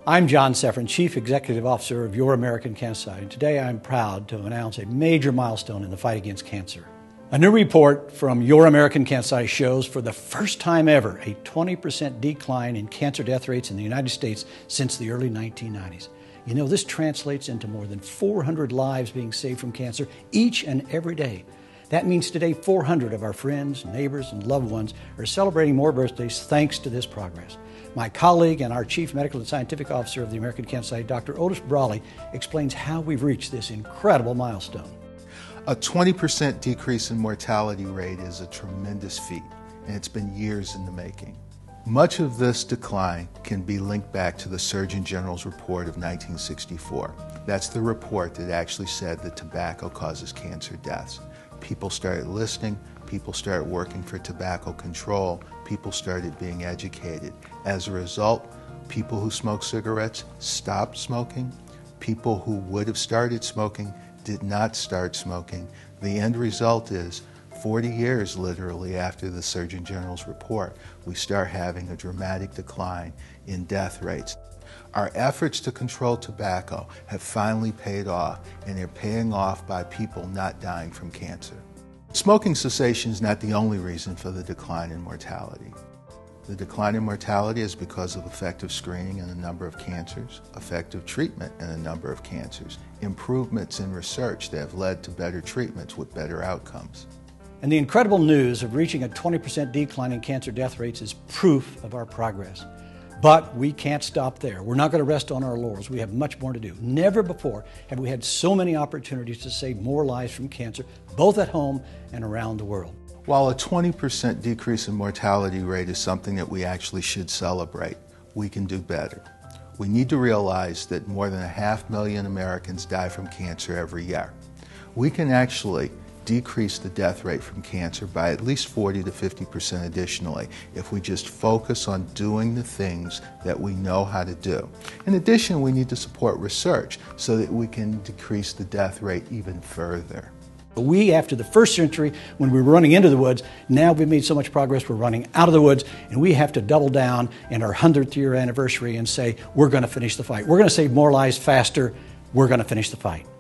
I'm John Seffrin, Chief Executive Officer of Your American Cancer Society, and today I'm proud to announce a major milestone in the fight against cancer. A new report from Your American Cancer Society shows for the first time ever a 20% decline in cancer death rates in the United States since the early 1990s. You know, this translates into more than 400 lives being saved from cancer each and every day. That means today 400 of our friends, neighbors, and loved ones are celebrating more birthdays thanks to this progress. My colleague and our Chief Medical and Scientific Officer of the American Cancer Society, Dr. Otis Brawley, explains how we've reached this incredible milestone. A 20% decrease in mortality rate is a tremendous feat, and it's been years in the making. Much of this decline can be linked back to the Surgeon General's report of 1964. That's the report that actually said that tobacco causes cancer deaths. People started listening, people started working for tobacco control, people started being educated. As a result, people who smoke cigarettes stopped smoking. People who would have started smoking did not start smoking. The end result is 40 years literally after the Surgeon General's report, we start having a dramatic decline in death rates. Our efforts to control tobacco have finally paid off, and they're paying off by people not dying from cancer. Smoking cessation is not the only reason for the decline in mortality. The decline in mortality is because of effective screening in a number of cancers, effective treatment in a number of cancers, improvements in research that have led to better treatments with better outcomes. And the incredible news of reaching a 20% decline in cancer death rates is proof of our progress. But we can't stop there. We're not going to rest on our laurels. We have much more to do. Never before have we had so many opportunities to save more lives from cancer, both at home and around the world. While a 20% decrease in mortality rate is something that we actually should celebrate, we can do better. We need to realize that more than 500,000 Americans die from cancer every year. We can actually decrease the death rate from cancer by at least 40 to 50% additionally if we just focus on doing the things that we know how to do. In addition, we need to support research so that we can decrease the death rate even further. We, after the first century, when we were running into the woods, now we've made so much progress, we're running out of the woods, and we have to double down in our 100th year anniversary and say, we're going to finish the fight. We're going to save more lives faster. We're going to finish the fight.